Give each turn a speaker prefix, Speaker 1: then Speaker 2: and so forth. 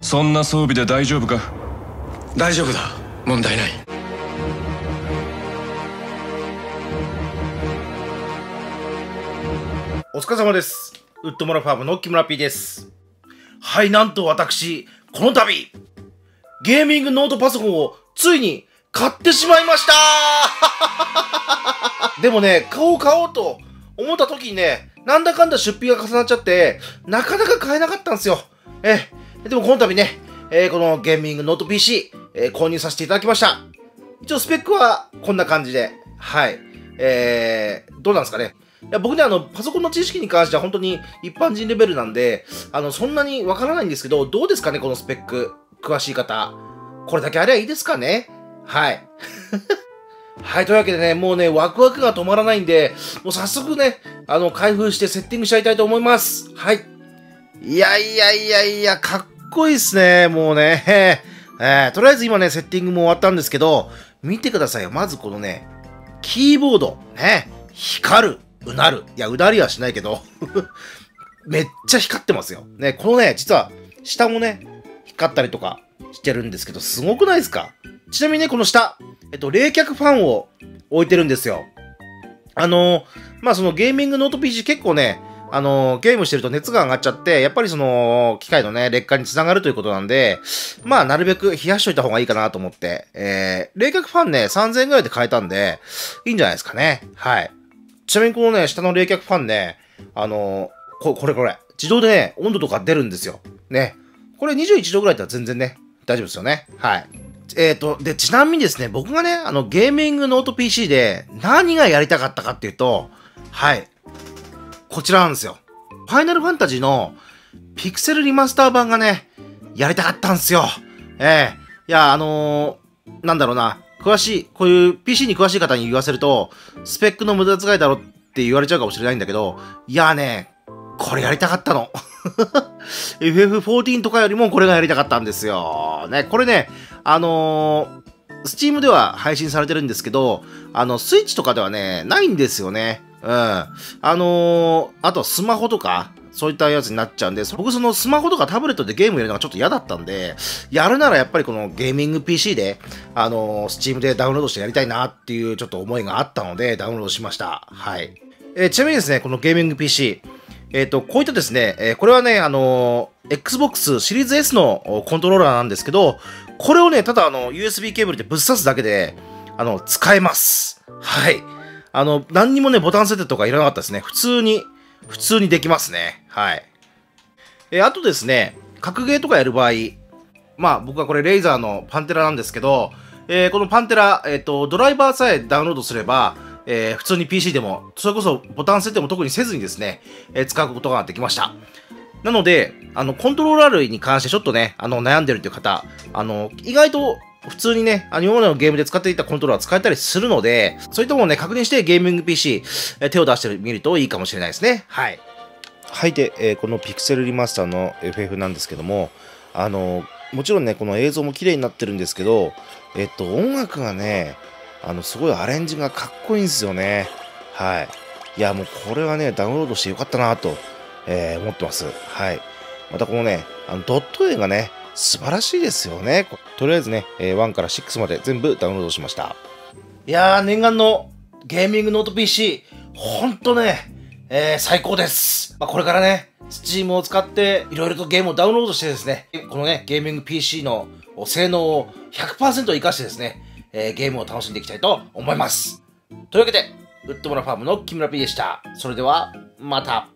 Speaker 1: そんな装備で大丈夫か？
Speaker 2: 大丈夫だ。問題ない。
Speaker 3: お疲れ様です。ウッドモラファームの木村 P です。はい、なんと私、この度、ゲーミングノートパソコンをついに買ってしまいましたでもね、買おうと思った時にね、なんだかんだ出費が重なっちゃって、なかなか買えなかったんですよ。でもこの度ね、このゲーミングノート PC、購入させていただきました。一応スペックはこんな感じで、はい。どうなんですかね。いや僕ね、パソコンの知識に関しては本当に一般人レベルなんで、そんなにわからないんですけど、どうですかね、このスペック。詳しい方。これだけあればいいですかね。はい。はい、というわけでね、もうね、ワクワクが止まらないんで、もう早速ね、開封してセッティングしちゃいたいと思います。はい。いや、かっこいいっすね、もうね。とりあえず今ね、セッティングも終わったんですけど、見てくださいよ。まずこのね、キーボード。ね。光る。うなる。いや、うなりはしないけど。めっちゃ光ってますよ。ね、このね、実は、下もね、光ったりとかしてるんですけど、すごくないですか？ちなみにね、この下、冷却ファンを置いてるんですよ。そのゲーミングノート PC 結構ね、ゲームしてると熱が上がっちゃって、やっぱりその、機械のね、劣化につながるということなんで、なるべく冷やしといた方がいいかなと思って、冷却ファンね、3000円ぐらいで買えたんで、いいんじゃないですかね。はい。ちなみにこのね、下の冷却ファンね、これ、自動でね、温度とか出るんですよ。ね。これ21度ぐらいだったら全然ね、大丈夫ですよね。はい。で、ちなみにですね、僕がね、ゲーミングノート PC で何がやりたかったかっていうと、はい。こちらなんですよ。ファイナルファンタジーのピクセルリマスター版がね、やりたかったんですよ。いや、なんだろうな。詳しい、こういう PC に詳しい方に言わせると、スペックの無駄遣いだろって言われちゃうかもしれないんだけど、いやね、これやりたかったの。FF14 とかよりもこれがやりたかったんですよ。ね、これね、Steam では配信されてるんですけど、スイッチとかではね、ないんですよね。うん。あとスマホとか、そういったやつになっちゃうんで、僕そのスマホとかタブレットでゲームやるのがちょっと嫌だったんで、やるならやっぱりこのゲーミング PC で、Steam でダウンロードしてやりたいなっていうちょっと思いがあったので、ダウンロードしました。はい。ちなみにですね、このゲーミング PC、こういったですね、これはね、Xbox シリーズ S のコントローラーなんですけど、これをね、ただUSB ケーブルでぶっ刺すだけで、使えます。はい。何にもね、ボタン設定とかいらなかったですね。普通にできますね。はい。あとですね、格ゲーとかやる場合、僕はこれレイザーのパンテラなんですけど、このパンテラ、ドライバーさえダウンロードすれば、普通に PC でも、それこそボタン設定も特にせずにですね、使うことができました。なので、コントローラー類に関してちょっとね、悩んでるという方、意外と普通にね、今までのゲームで使っていたコントローラー使えたりするので、そういったものをね、確認してゲーミング PC、手を出してみるといいかもしれないですね。はい。はい。で、このピクセルリマスターの FF なんですけども、もちろんね、この映像も綺麗になってるんですけど、音楽がね、すごいアレンジがかっこいいんですよね。はい。いや、もうこれはね、ダウンロードしてよかったなと、思ってます。はい。またこのね、ドット絵がね、素晴らしいですよね。とりあえずね、1から6まで全部ダウンロードしました。いやー、念願のゲーミングノート PC、ほんとね、最高です。これからね、Steam を使っていろいろとゲームをダウンロードしてですね、このね、ゲーミング PC の性能を 100% 活かしてですね、ゲームを楽しんでいきたいと思います。というわけで、ウッドモラファームの木村 P でした。それでは、また。